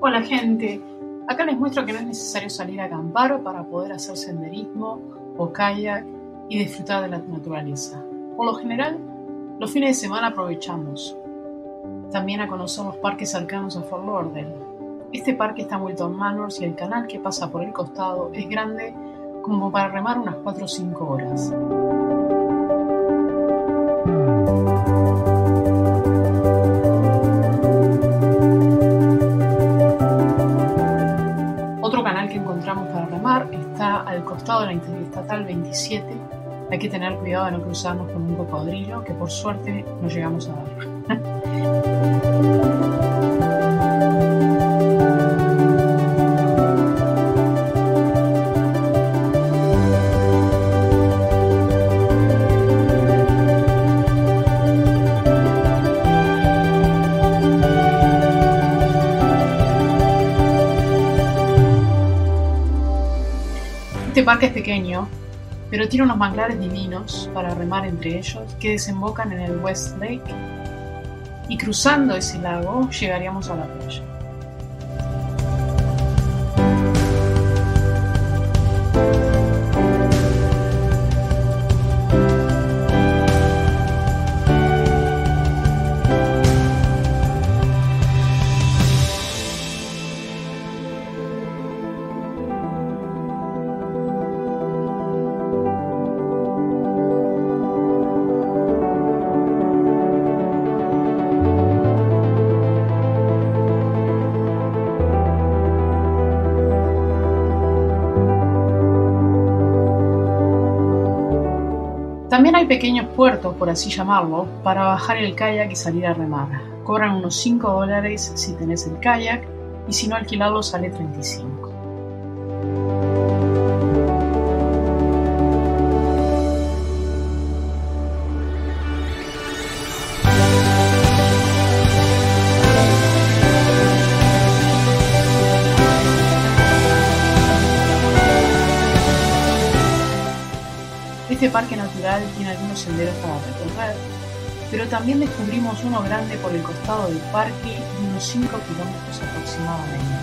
Hola gente, acá les muestro que no es necesario salir a acampar para poder hacer senderismo o kayak y disfrutar de la naturaleza. Por lo general, los fines de semana aprovechamos también a conocer los parques cercanos a Fort Lauderdale. Este parque está en Wilton Manors y el canal que pasa por el costado es grande como para remar unas 4 o 5 horas. Otro canal que encontramos para remar está al costado de la Interestatal 27. Hay que tener cuidado de no cruzarnos con un cocodrilo, que por suerte no llegamos a ver. Este parque es pequeño, pero tiene unos manglares divinos para remar entre ellos que desembocan en el West Lake, y cruzando ese lago llegaríamos a la playa. También hay pequeños puertos, por así llamarlo, para bajar el kayak y salir a remar. Cobran unos $5 si tenés el kayak y si no, alquilarlo sale $35. Este parque natural tiene algunos senderos para recorrer, pero también descubrimos uno grande por el costado del parque de unos 5 kilómetros aproximadamente.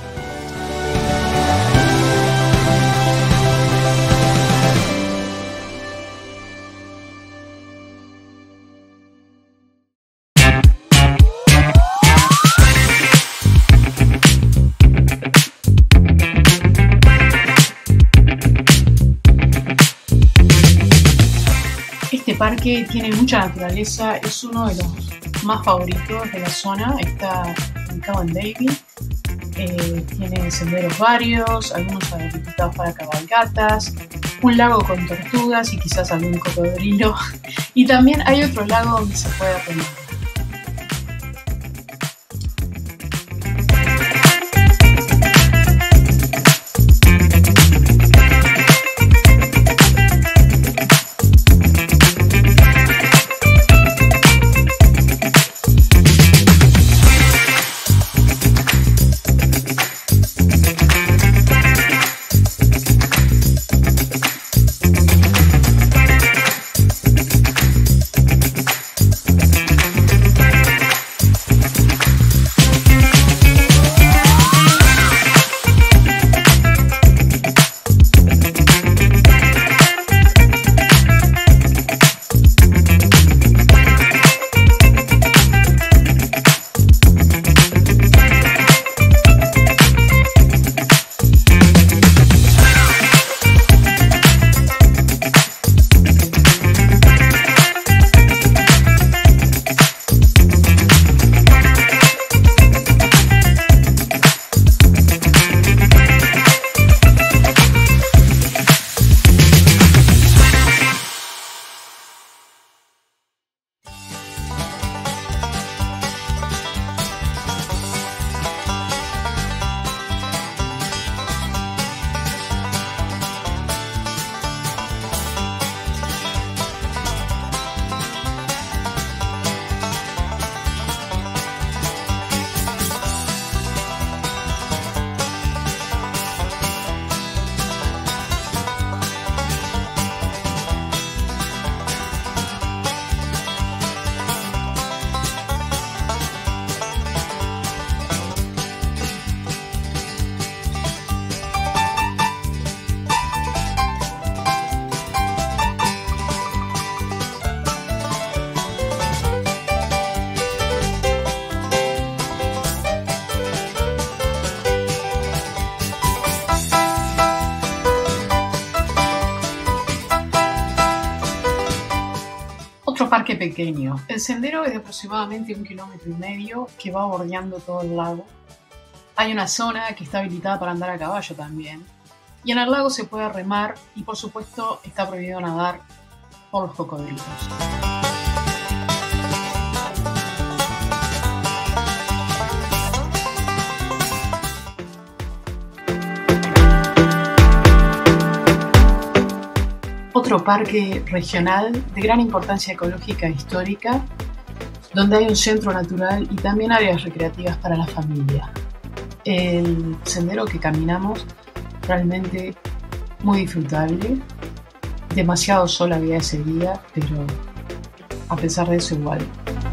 Este parque tiene mucha naturaleza, es uno de los más favoritos de la zona, está ubicado en Davie, tiene senderos varios, algunos habilitados para cabalgatas, un lago con tortugas y quizás algún cocodrilo, y también hay otro lago donde se puede remar. parque pequeño. El sendero es de aproximadamente 1,5 kilómetros que va bordeando todo el lago. Hay una zona que está habilitada para andar a caballo también. Y en el lago se puede remar y por supuesto está prohibido nadar por los cocodrilos. Otro parque regional de gran importancia ecológica e histórica, donde hay un centro natural y también áreas recreativas para la familia. El sendero que caminamos realmente muy disfrutable, demasiado sol había ese día, pero a pesar de eso igual.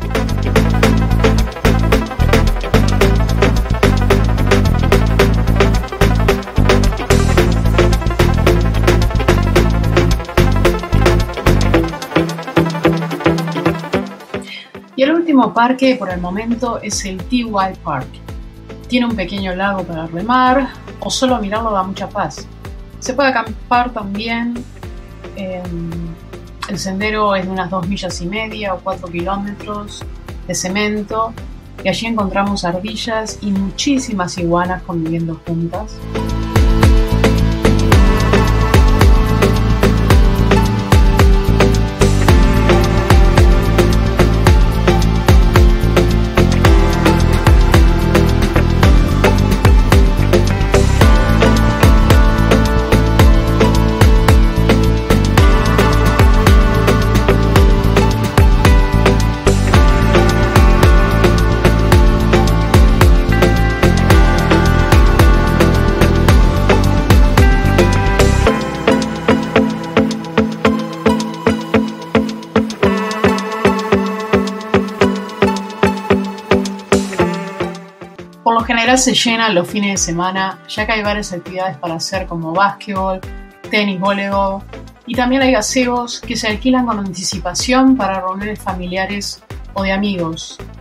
Y el último parque por el momento es el Tees-Wye Park. Tiene un pequeño lago para remar o solo mirarlo da mucha paz. Se puede acampar también. El sendero es de unas 2,5 millas o 4 kilómetros de cemento y allí encontramos ardillas y muchísimas iguanas conviviendo juntas. Por lo general se llenan los fines de semana, ya que hay varias actividades para hacer como básquetbol, tenis, voleibol y también hay gazebos que se alquilan con anticipación para reuniones familiares o de amigos.